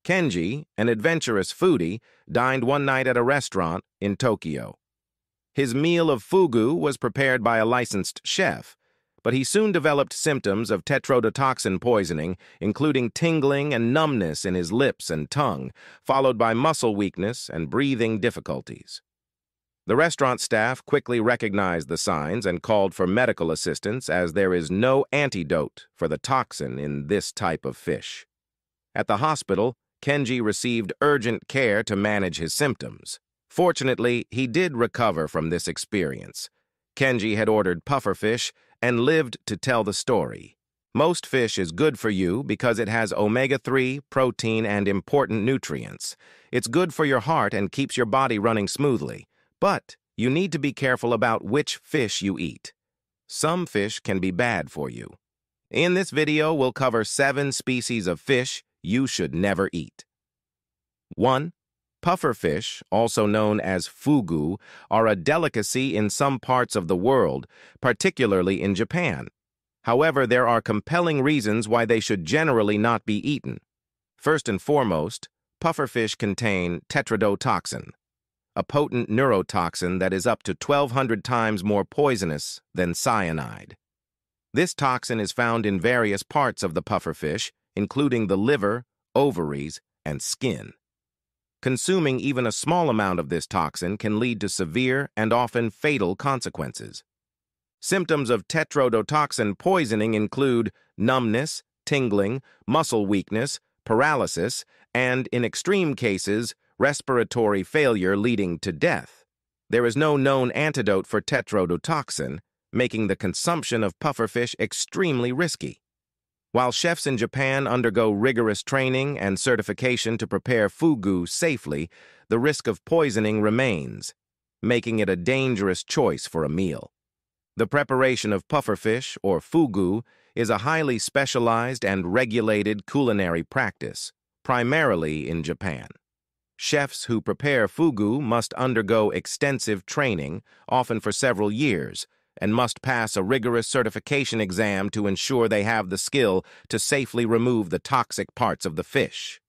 Kenji, an adventurous foodie, dined one night at a restaurant in Tokyo. His meal of fugu was prepared by a licensed chef, but he soon developed symptoms of tetrodotoxin poisoning, including tingling and numbness in his lips and tongue, followed by muscle weakness and breathing difficulties. The restaurant staff quickly recognized the signs and called for medical assistance, as there is no antidote for the toxin in this type of fish. At the hospital, Kenji received urgent care to manage his symptoms. Fortunately, he did recover from this experience. Kenji had ordered pufferfish and lived to tell the story. Most fish is good for you because it has omega-3, protein, and important nutrients. It's good for your heart and keeps your body running smoothly. But you need to be careful about which fish you eat. Some fish can be bad for you. In this video, we'll cover 7 species of fish you should never eat. 1. Pufferfish, also known as fugu, are a delicacy in some parts of the world, particularly in Japan. However, there are compelling reasons why they should generally not be eaten. First and foremost, pufferfish contain tetrodotoxin, a potent neurotoxin that is up to 1,200 times more poisonous than cyanide. This toxin is found in various parts of the pufferfish, including the liver, ovaries, and skin. Consuming even a small amount of this toxin can lead to severe and often fatal consequences. Symptoms of tetrodotoxin poisoning include numbness, tingling, muscle weakness, paralysis, and, in extreme cases, respiratory failure leading to death. There is no known antidote for tetrodotoxin, making the consumption of pufferfish extremely risky. While chefs in Japan undergo rigorous training and certification to prepare fugu safely, the risk of poisoning remains, making it a dangerous choice for a meal. The preparation of pufferfish, or fugu, is a highly specialized and regulated culinary practice, primarily in Japan. Chefs who prepare fugu must undergo extensive training, often for several years, and must pass a rigorous certification exam to ensure they have the skill to safely remove the toxic parts of the fish.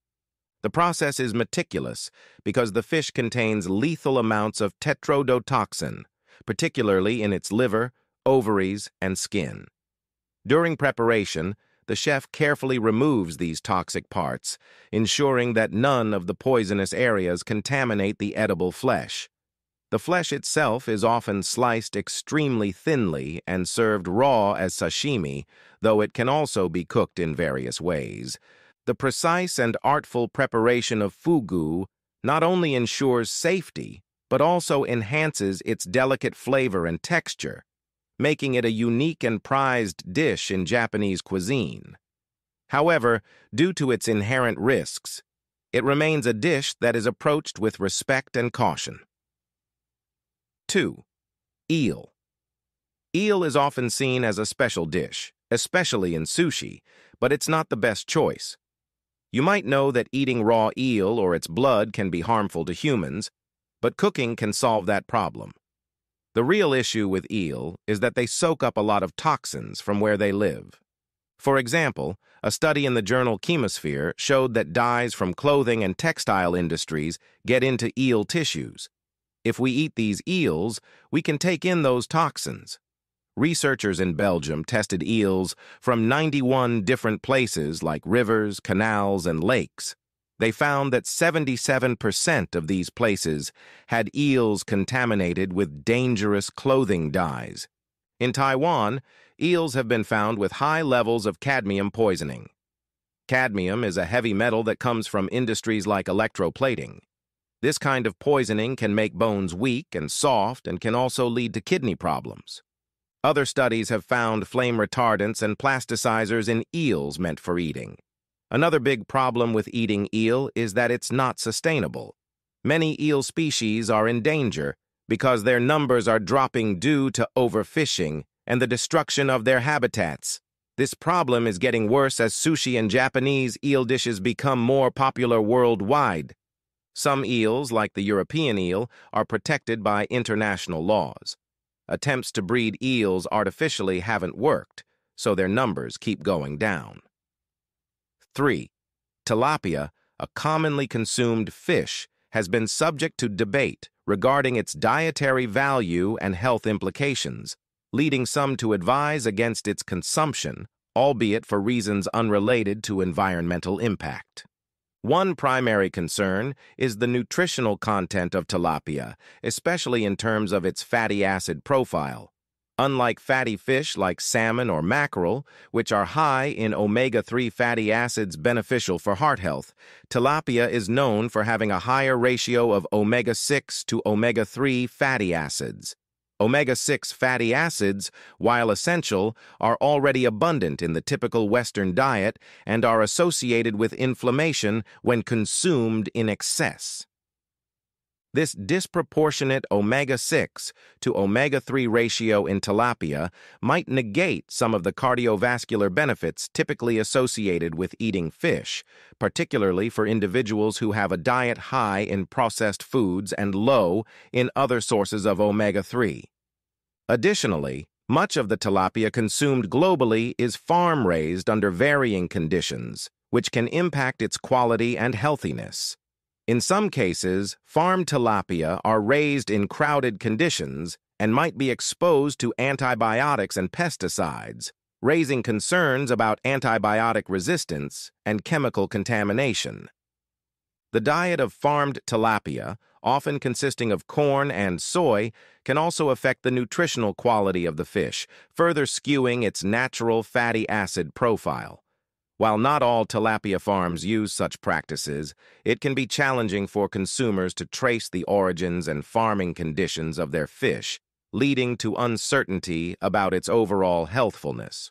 The process is meticulous because the fish contains lethal amounts of tetrodotoxin, particularly in its liver, ovaries, and skin. During preparation, the chef carefully removes these toxic parts, ensuring that none of the poisonous areas contaminate the edible flesh. The flesh itself is often sliced extremely thinly and served raw as sashimi, though it can also be cooked in various ways. The precise and artful preparation of fugu not only ensures safety, but also enhances its delicate flavor and texture, making it a unique and prized dish in Japanese cuisine. However, due to its inherent risks, it remains a dish that is approached with respect and caution. 2. Eel. Eel is often seen as a special dish, especially in sushi, but it's not the best choice. You might know that eating raw eel or its blood can be harmful to humans, but cooking can solve that problem. The real issue with eel is that they soak up a lot of toxins from where they live. For example, a study in the journal Chemosphere showed that dyes from clothing and textile industries get into eel tissues. If we eat these eels, we can take in those toxins. Researchers in Belgium tested eels from 91 different places like rivers, canals, and lakes. They found that 77% of these places had eels contaminated with dangerous clothing dyes. In Taiwan, eels have been found with high levels of cadmium poisoning. Cadmium is a heavy metal that comes from industries like electroplating. This kind of poisoning can make bones weak and soft and can also lead to kidney problems. Other studies have found flame retardants and plasticizers in eels meant for eating. Another big problem with eating eel is that it's not sustainable. Many eel species are in danger because their numbers are dropping due to overfishing and the destruction of their habitats. This problem is getting worse as sushi and Japanese eel dishes become more popular worldwide. Some eels, like the European eel, are protected by international laws. Attempts to breed eels artificially haven't worked, so their numbers keep going down. 3. Tilapia, a commonly consumed fish, has been subject to debate regarding its dietary value and health implications, leading some to advise against its consumption, albeit for reasons unrelated to environmental impact. One primary concern is the nutritional content of tilapia, especially in terms of its fatty acid profile. Unlike fatty fish like salmon or mackerel, which are high in omega-3 fatty acids beneficial for heart health, tilapia is known for having a higher ratio of omega-6 to omega-3 fatty acids. Omega-6 fatty acids, while essential, are already abundant in the typical Western diet and are associated with inflammation when consumed in excess. This disproportionate omega-6 to omega-3 ratio in tilapia might negate some of the cardiovascular benefits typically associated with eating fish, particularly for individuals who have a diet high in processed foods and low in other sources of omega-3. Additionally, much of the tilapia consumed globally is farm-raised under varying conditions, which can impact its quality and healthiness. In some cases, farm tilapia are raised in crowded conditions and might be exposed to antibiotics and pesticides, raising concerns about antibiotic resistance and chemical contamination. The diet of farmed tilapia, often consisting of corn and soy, can also affect the nutritional quality of the fish, further skewing its natural fatty acid profile. While not all tilapia farms use such practices, it can be challenging for consumers to trace the origins and farming conditions of their fish, leading to uncertainty about its overall healthfulness.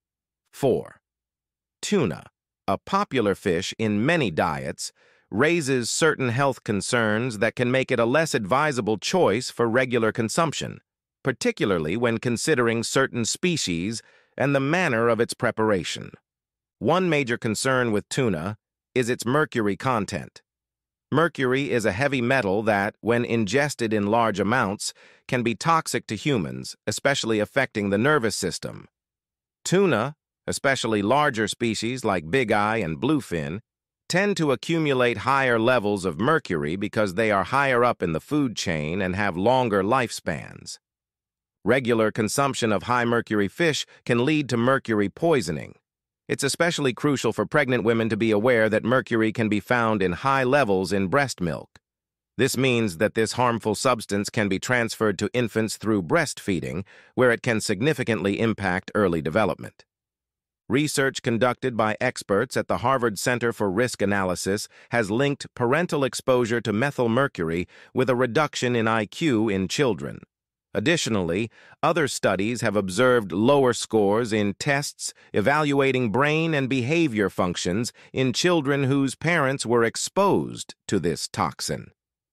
4. Tuna, a popular fish in many diets, raises certain health concerns that can make it a less advisable choice for regular consumption, particularly when considering certain species and the manner of its preparation. One major concern with tuna is its mercury content. Mercury is a heavy metal that, when ingested in large amounts, can be toxic to humans, especially affecting the nervous system. Tuna, especially larger species like bigeye and bluefin, tend to accumulate higher levels of mercury because they are higher up in the food chain and have longer lifespans. Regular consumption of high mercury fish can lead to mercury poisoning. It's especially crucial for pregnant women to be aware that mercury can be found in high levels in breast milk. This means that this harmful substance can be transferred to infants through breastfeeding, where it can significantly impact early development. Research conducted by experts at the Harvard Center for Risk Analysis has linked parental exposure to methylmercury with a reduction in IQ in children. Additionally, other studies have observed lower scores in tests evaluating brain and behavior functions in children whose parents were exposed to this toxin.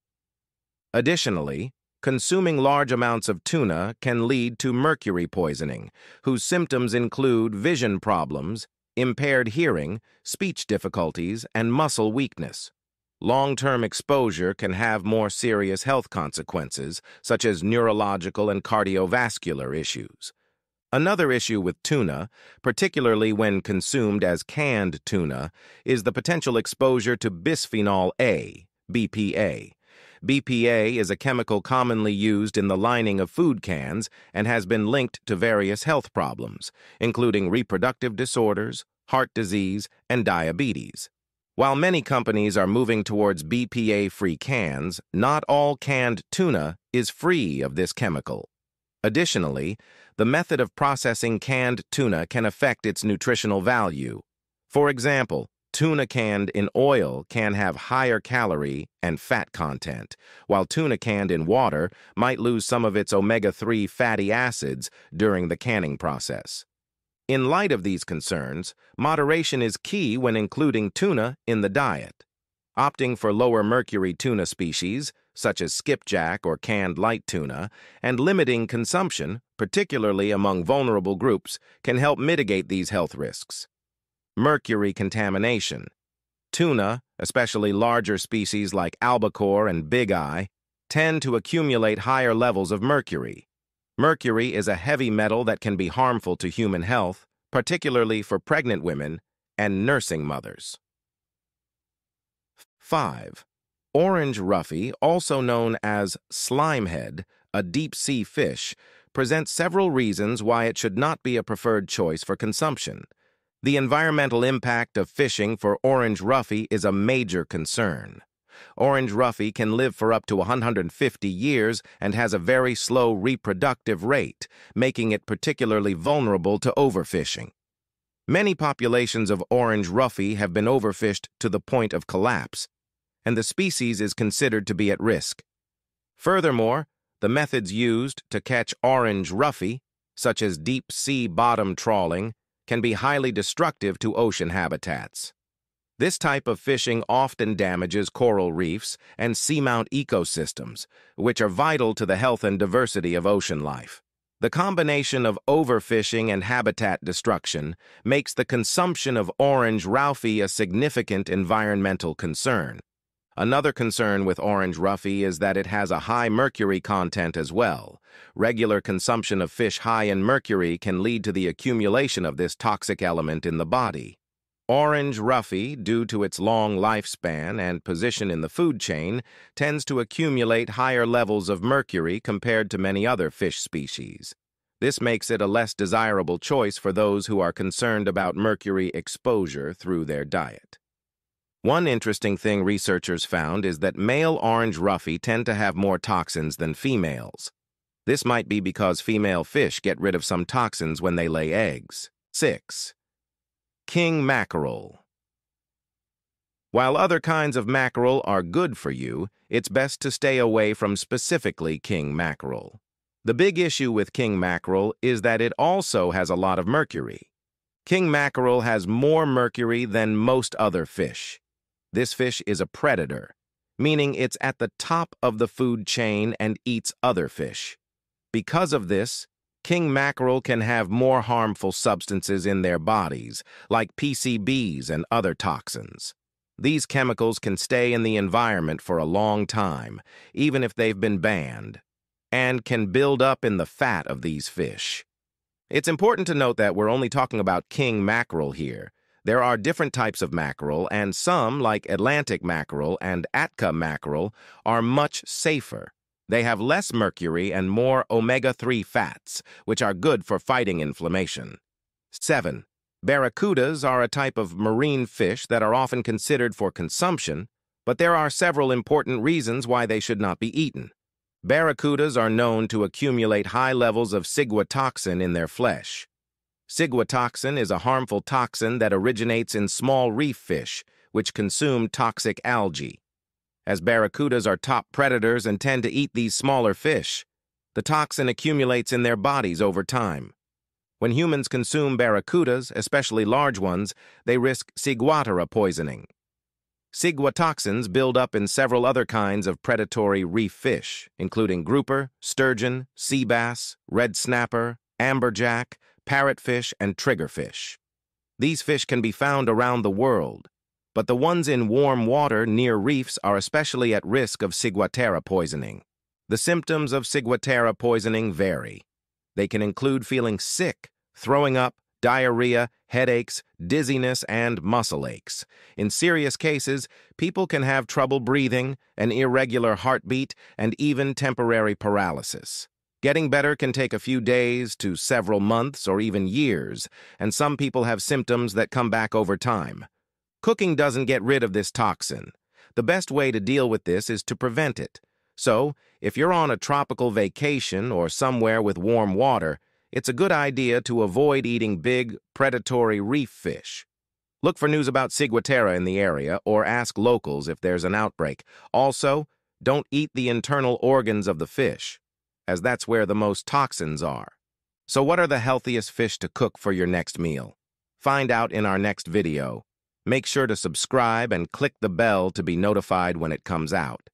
Additionally, consuming large amounts of tuna can lead to mercury poisoning, whose symptoms include vision problems, impaired hearing, speech difficulties, and muscle weakness. Long-term exposure can have more serious health consequences, such as neurological and cardiovascular issues. Another issue with tuna, particularly when consumed as canned tuna, is the potential exposure to bisphenol A, BPA. BPA is a chemical commonly used in the lining of food cans and has been linked to various health problems, including reproductive disorders, heart disease, and diabetes. While many companies are moving towards BPA-free cans, not all canned tuna is free of this chemical. Additionally, the method of processing canned tuna can affect its nutritional value. For example, tuna canned in oil can have higher calorie and fat content, while tuna canned in water might lose some of its omega-3 fatty acids during the canning process. In light of these concerns, moderation is key when including tuna in the diet. Opting for lower mercury tuna species, such as skipjack or canned light tuna, and limiting consumption, particularly among vulnerable groups, can help mitigate these health risks. Mercury contamination. Tuna, especially larger species like albacore and bigeye, tend to accumulate higher levels of mercury. Mercury is a heavy metal that can be harmful to human health, particularly for pregnant women and nursing mothers. 5. Orange roughy, also known as slimehead, a deep-sea fish, presents several reasons why it should not be a preferred choice for consumption. The environmental impact of fishing for orange roughy is a major concern. Orange roughy can live for up to 150 years and has a very slow reproductive rate, making it particularly vulnerable to overfishing. Many populations of orange roughy have been overfished to the point of collapse, and the species is considered to be at risk. Furthermore, the methods used to catch orange roughy, such as deep-sea bottom trawling, can be highly destructive to ocean habitats. This type of fishing often damages coral reefs and seamount ecosystems, which are vital to the health and diversity of ocean life. The combination of overfishing and habitat destruction makes the consumption of orange roughy a significant environmental concern. Another concern with orange roughy is that it has a high mercury content as well. Regular consumption of fish high in mercury can lead to the accumulation of this toxic element in the body. Orange roughy, due to its long lifespan and position in the food chain, tends to accumulate higher levels of mercury compared to many other fish species. This makes it a less desirable choice for those who are concerned about mercury exposure through their diet. One interesting thing researchers found is that male orange roughy tend to have more toxins than females. This might be because female fish get rid of some toxins when they lay eggs. 6. King mackerel. While other kinds of mackerel are good for you, it's best to stay away from specifically king mackerel. The big issue with king mackerel is that it also has a lot of mercury. King mackerel has more mercury than most other fish. This fish is a predator, meaning it's at the top of the food chain and eats other fish. Because of this, king mackerel can have more harmful substances in their bodies, like PCBs and other toxins. These chemicals can stay in the environment for a long time, even if they've been banned, and can build up in the fat of these fish. It's important to note that we're only talking about king mackerel here. There are different types of mackerel, and some, like Atlantic mackerel and Atka mackerel, are much safer. They have less mercury and more omega-3 fats, which are good for fighting inflammation. 7. Barracudas are a type of marine fish that are often considered for consumption, but there are several important reasons why they should not be eaten. Barracudas are known to accumulate high levels of ciguatoxin in their flesh. Ciguatoxin is a harmful toxin that originates in small reef fish, which consume toxic algae. As barracudas are top predators and tend to eat these smaller fish, the toxin accumulates in their bodies over time. When humans consume barracudas, especially large ones, they risk ciguatera poisoning. Ciguatoxins build up in several other kinds of predatory reef fish, including grouper, sturgeon, sea bass, red snapper, amberjack, parrotfish, and triggerfish. These fish can be found around the world, but the ones in warm water near reefs are especially at risk of ciguatera poisoning. The symptoms of ciguatera poisoning vary. They can include feeling sick, throwing up, diarrhea, headaches, dizziness, and muscle aches. In serious cases, people can have trouble breathing, an irregular heartbeat, and even temporary paralysis. Getting better can take a few days to several months or even years, and some people have symptoms that come back over time. Cooking doesn't get rid of this toxin. The best way to deal with this is to prevent it. So, if you're on a tropical vacation or somewhere with warm water, it's a good idea to avoid eating big, predatory reef fish. Look for news about ciguatera in the area or ask locals if there's an outbreak. Also, don't eat the internal organs of the fish, as that's where the most toxins are. So what are the healthiest fish to cook for your next meal? Find out in our next video. Make sure to subscribe and click the bell to be notified when it comes out.